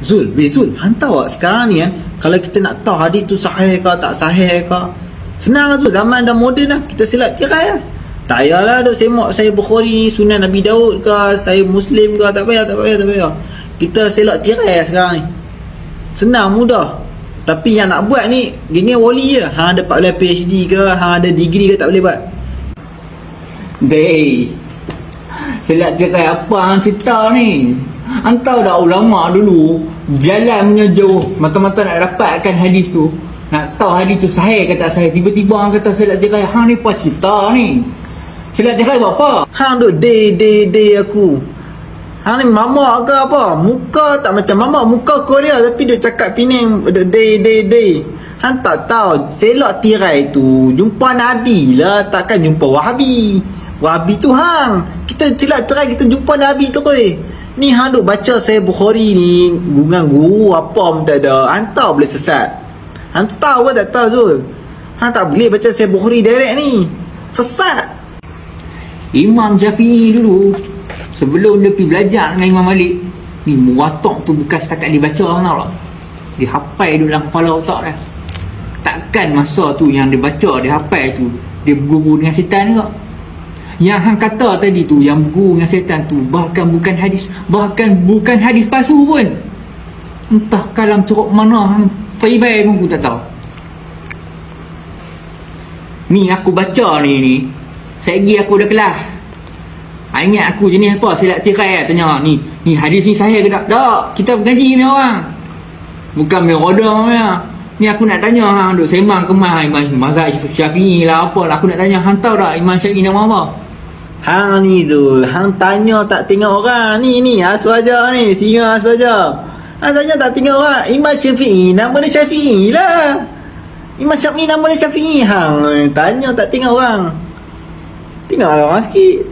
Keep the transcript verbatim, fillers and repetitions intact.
Zul, weh Zul, hantar awak sekarang ni kan, kalau kita nak tahu hadis tu sahih ke tak sahih ke, senang tu, zaman dah moden dah, kita silat tirai lah. Tak payahlah duk semak saya Bukhari, Sunan Nabi Daud ke, saya Muslim ke, tak payah, tak payah, tak payah. Kita selak tirai lah sekarang ni. Senang, mudah. Tapi yang nak buat ni, gini wali je. Hang ada empat belas P H D ke, hang ada degree ke, tak boleh buat. Dey, selat tirai apa hang cerita ni? Hang tahu dah ulama dulu jalan punya jauh mata-mata nak dapatkan hadis tu, nak tahu hadis tu sahih ke tak sahih, tiba-tiba hang kata selat tirai. Hang ni apa cerita ni? Selat tirai buat apa? Hang duk day day day aku. Hang ni mamak ke apa? Muka tak macam mamak, muka Korea tapi dia cakap Penang duk day day day. Hang tak tahu selak tirai tu jumpa Nabi lah, takkan jumpa Wahabi. Wahabi tu hang. Kita selak tirai kita jumpa Nabi tu koi. Ni hang duk baca saya Bukhari ni dengan guru apa pun tak ada. Hantar boleh sesat. Hantar pun tak tahu Zul. Hang tak boleh baca saya Bukhari direct ni. Sesat. Imam Syafi'i dulu sebelum dia pergi belajar dengan Imam Malik ni, muwatta' tu bukan setakat dia baca, hang tahu tak? Dia hafal dulu dalam kepala otak dah. Takkan masa tu yang dia baca, dia hafal tu, dia berguru dengan setan juga. Yang hang kata tadi tu, yang berguru dengan setan tu, bahkan bukan hadis, bahkan bukan hadis palsu pun. Entah kalam ceruk mana hang taibai pun aku tak tahu. Ni aku baca ni ni, sekejap aku dah kelas. Ingat aku jenis apa silat tirai lah, tanya ni, ni hadis ni sahih ke tak? Tak, kita bergaji punya orang, bukan punya roda punya. Ni aku nak tanya hang duk sembang kemah Imam mazhab Syafi'i lah apa lah, aku nak tanya hang tahu tak Imam Syafi'i nama apa? Hang ni Zul, hang tanya tak tengok orang. Ni ni Aswaja ni, singa Aswaja. Hang tanya tak tengok orang. Imam Syafi'i, nama dia Syafi'i lah. Imam Syafi'i nama dia Syafi'i. Hang tanya tak tengok orang. Tengoklah orang sikit.